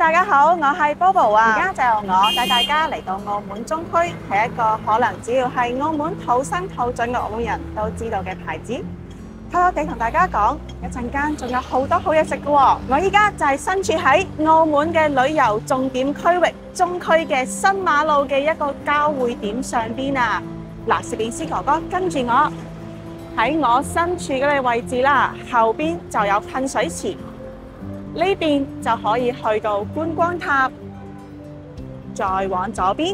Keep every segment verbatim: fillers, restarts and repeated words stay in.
大家好，我係 Bobo 啊，而家就由我帶大家嚟到澳門中區，係一個可能只要係澳門土生土長嘅澳門人都知道嘅牌子。偷偷地同大家講，一陣間仲有好多好嘢食嘅喎。我依家就係身處喺澳門嘅旅遊重點區域中區嘅新馬路嘅一個交匯點上邊啊！嗱，攝影師哥哥跟住我，喺我身處嘅位置啦，後邊就有噴水池。呢邊就可以去到觀光塔，再往左邊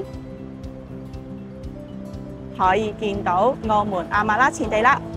可以見到澳門亞馬拉前地啦。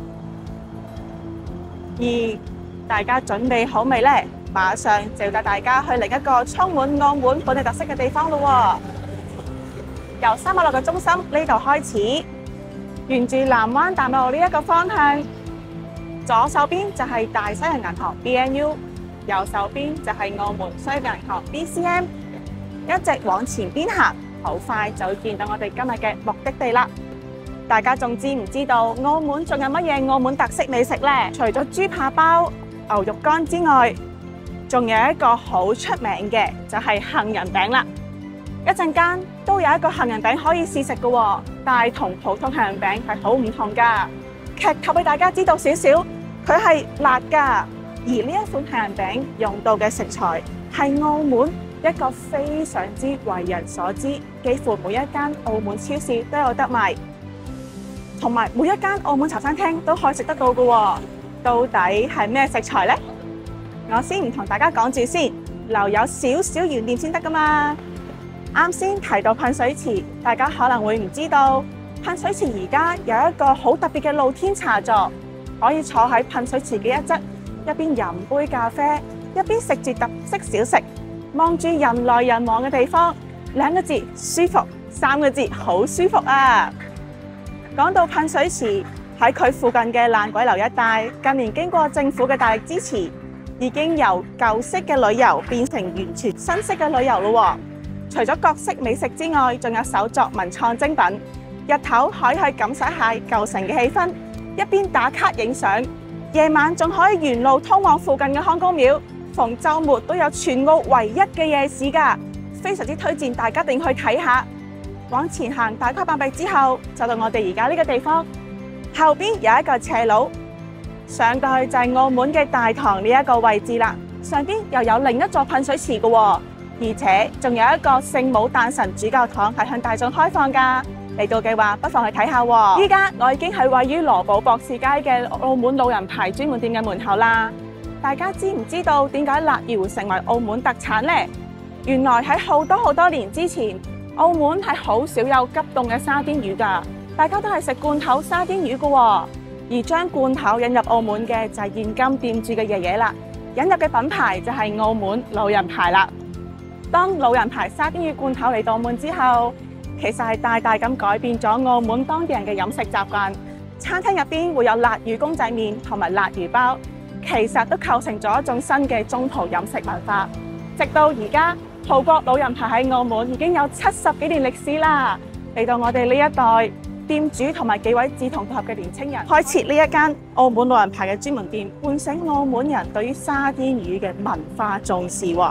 而大家準備好未呢？馬上就要帶大家去另一個充滿澳門本地特色嘅地方咯。由三馬路嘅中心呢度開始，沿住南灣大馬路呢一個方向，左手邊就係大西洋銀行 B N U。右手邊就係澳門商業銀行 B C M， 一直往前邊行，好快就會見到我哋今日嘅目的地啦。大家仲知唔知道澳門仲有乜嘢澳門特色美食呢？除咗豬扒包、牛肉乾之外，仲有一個好出名嘅就係杏仁餅啦。一陣間都有一個杏仁餅可以試食嘅，但係同普通杏仁餅係好唔同噶。劇透俾大家知道少少，佢係辣噶。而呢一款杏仁餅用到嘅食材係澳門一個非常之為人所知，幾乎每一間澳門超市都有得賣，同埋每一間澳門茶餐廳都可以食得到嘅。到底係咩食材呢？我先唔同大家講住先，留有少少懸念先得噶嘛。啱先提到噴水池，大家可能會唔知道，噴水池而家有一個好特別嘅露天茶座，可以坐喺噴水池嘅一側，一邊飲杯咖啡，一邊食住特色小食，望住人來人往嘅地方，兩個字舒服，三個字好舒服啊！講到噴水池，喺佢附近嘅爛鬼樓一帶，近年經過政府嘅大力支持，已經由舊式嘅旅遊變成完全新式嘅旅遊咯。除咗各式美食之外，仲有手作文創精品，日頭可以去感受下舊城嘅氣氛，一邊打卡影相。夜晚仲可以沿路通往附近嘅康公廟，逢週末都有全澳唯一嘅夜市㗎，非常之推薦大家一定去睇下。往前行大概百米之後，就到我哋而家呢個地方，後邊有一個斜路，上到去就係澳門嘅大堂呢一個位置啦。上邊又有另一座噴水池嘅，而且仲有一個聖母誕辰主教堂係向大眾開放㗎。嚟到嘅話，不妨去睇下喎。依家我已經係位於羅寶博士街嘅澳門老人牌專門店嘅門口啦。大家知唔知道點解辣魚會成為澳門特產呢？原來喺好多好多年之前，澳門係好少有急凍嘅沙甸魚㗎，大家都係食罐頭沙甸魚嘅喎。而將罐頭引入澳門嘅就係現今店主嘅爺爺啦。引入嘅品牌就係澳門老人牌啦。當老人牌沙甸魚罐頭嚟到澳門之後，其實係大大咁改變咗澳門當地人嘅飲食習慣。餐廳入邊會有辣魚公仔麵同埋辣魚包，其實都構成咗一種新嘅中葡飲食文化。直到而家，葡國老人牌喺澳門已經有七十幾年歷史啦。嚟到我哋呢一代，店主同埋幾位志同道合嘅年青人，開設呢一間澳門老人牌嘅專門店，喚醒澳門人對於沙甸魚嘅文化重視喎。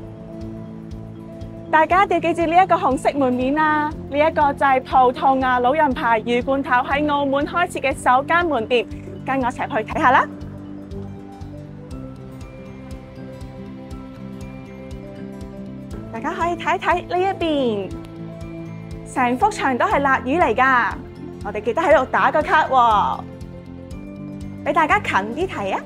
大家一定要記住呢一個紅色門面啊！呢一個就係葡萄牙老人牌魚罐頭喺澳門開設嘅首間門店，跟我一齊去睇下啦！大家可以睇一睇呢一邊，成幅牆都係辣魚嚟㗎。我哋記得喺度打個卡喎，俾大家近啲睇啊！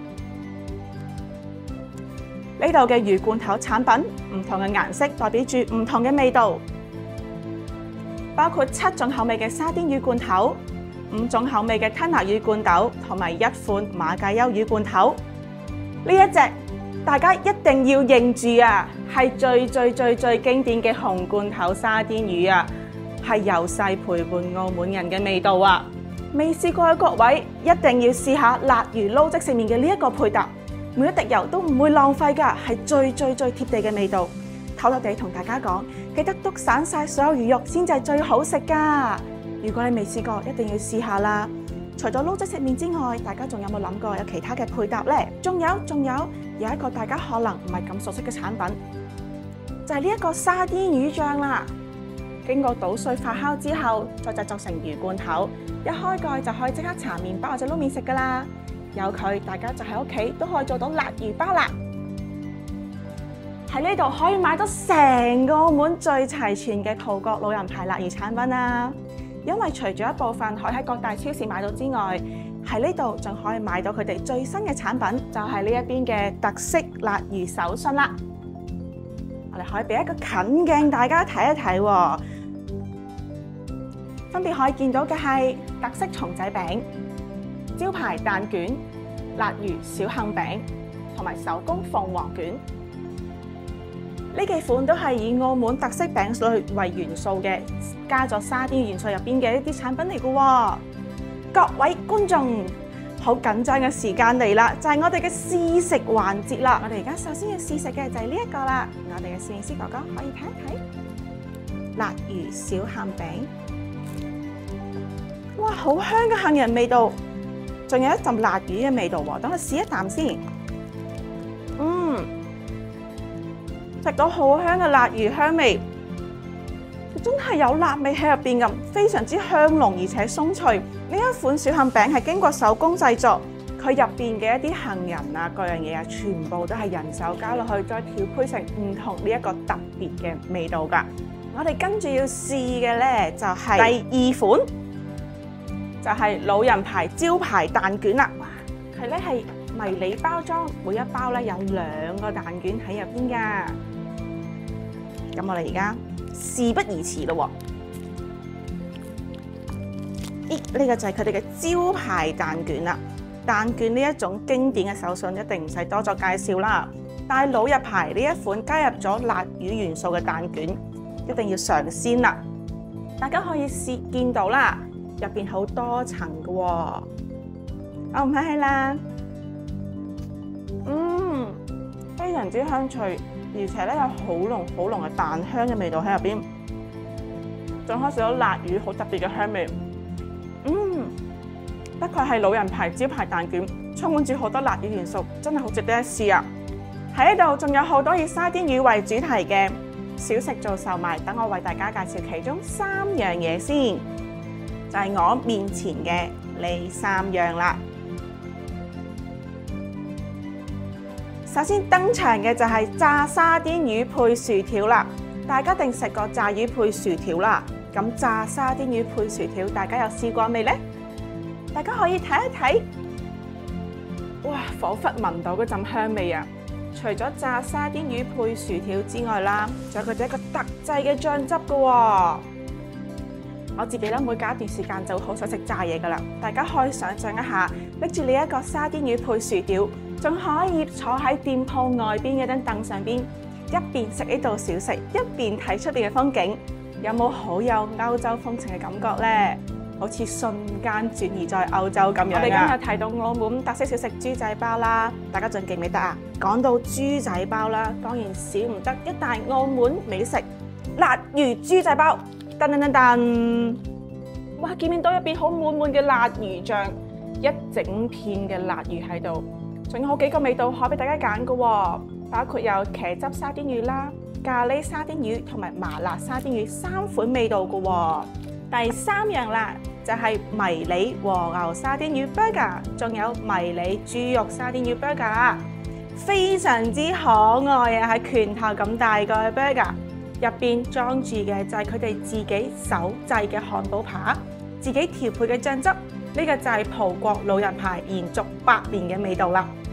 呢度嘅魚罐頭產品，唔同嘅顏色代表住唔同嘅味道，包括七種口味嘅沙甸魚罐頭、五種口味嘅吞拿魚罐頭，同埋一款馬介休魚罐頭。呢一隻大家一定要認住啊，係最最最最經典嘅紅罐頭沙甸魚啊，係由細陪伴澳門人嘅味道啊！未試過嘅各位一定要試下辣魚撈即食麵嘅呢一個配搭。每一滴油都唔會浪費㗎，係最最最貼地嘅味道。偷偷地同大家講，記得篤散晒所有魚肉先至係最好食㗎。如果你未試過，一定要試下啦。除咗撈即食麵之外，大家仲有冇諗過有其他嘅配搭呢？仲有仲有有一個大家可能唔係咁熟悉嘅產品， 就係呢一個沙甸魚醬啦。經過搗碎發酵之後，再製作成魚罐頭，一開蓋就可以即刻搽麵包或者撈麵食噶啦。有佢，大家就喺屋企都可以做到辣魚包啦。喺呢度可以買到成個澳門最齊全嘅葡國老人牌辣魚產品啦。因為除咗一部分可以喺各大超市買到之外，喺呢度仲可以買到佢哋最新嘅產品，就係呢一邊嘅特色辣魚手信啦。我哋可以俾一個近鏡大家睇一睇喎，分別可以見到嘅係特色松仔餅、招牌蛋卷、辣魚小杏餅同埋手工鳳凰卷。呢幾款都係以澳門特色餅類為元素嘅，加咗沙甸元素入邊嘅一啲產品嚟嘅喎。各位觀眾，好緊張嘅時間嚟啦，就係我哋嘅試食環節啦。我哋而家首先要試食嘅就係呢一個啦。我哋嘅攝影師哥哥可以睇一睇辣魚小杏餅，哇，好香嘅杏仁味道，仲有一陣辣魚嘅味道喎。等我試一啖先，嗯，食到好香嘅辣魚香味，真係有辣味喺入邊咁，非常之香濃而且鬆脆。呢一款小杏餅係經過手工製作，佢入邊嘅一啲杏仁啊、各樣嘢啊，全部都係人手加落去，再調配成唔同呢一個特別嘅味道㗎。我哋跟住要試嘅咧，就係第二款，就係老人牌招牌蛋卷啦。哇，佢咧係迷你包裝，每一包咧有兩個蛋卷喺入邊㗎。咁我哋而家事不宜遲咯喎！咦，呢個就係佢哋嘅招牌蛋卷啦。蛋卷呢一種經典嘅手信，一定唔使多作介紹啦。但係老日牌呢一款加入咗辣魚元素嘅蛋卷，一定要嘗鮮啦。大家可以試見到啦，入邊好多層嘅喎。我唔客氣啦，嗯，非常之香脆。而且咧有好濃好濃嘅蛋香嘅味道喺入邊，仲開始有辣魚好特別嘅香味。嗯，不愧係老人牌招牌蛋卷，充滿住好多辣魚元素，真係好值得一試啊！喺呢度仲有好多以沙甸魚為主題嘅小食做售賣，等我為大家介紹其中三樣嘢先，就係我面前嘅呢三樣啦。首先登場嘅就係炸沙甸魚配薯條啦，大家一定食過炸魚配薯條啦。咁炸沙甸魚配薯條，大家有試過未呢？大家可以睇一睇，哇，彷彿聞到嗰陣香味啊！除咗炸沙甸魚配薯條之外啦，仲有佢哋一個特製嘅醬汁㗎喎。我自己咧每隔一段時間就好想食炸嘢㗎啦，大家可以想像一下，拎住呢一個沙甸魚配薯條，仲可以坐喺店鋪外邊嘅張凳上邊，一邊食呢道小食，一邊睇出邊嘅風景，有冇好有歐洲風情嘅感覺呢？好似瞬間轉移在歐洲咁樣啊！我哋今日提到澳門特色小食豬仔包啦，大家仲記唔記得啊？講到豬仔包啦，當然少唔得一大澳門美食辣魚豬仔包。噔噔噔噔！哇，見面到入邊好滿滿嘅辣魚醬，一整片嘅辣魚喺度，仲有好幾個味道可以俾大家揀嘅喎，包括有茄汁沙甸魚啦、咖喱沙甸魚同埋麻辣沙甸魚三款味道嘅喎。第三樣啦，就係迷你和牛沙甸魚 burger， 仲有迷你豬肉沙甸魚 burger， 非常之可愛啊，係拳頭咁大個嘅 burger。入邊裝住嘅就係佢哋自己手製嘅漢堡扒，自己調配嘅醬汁，呢個就係葡國老人牌延續百年嘅味道啦。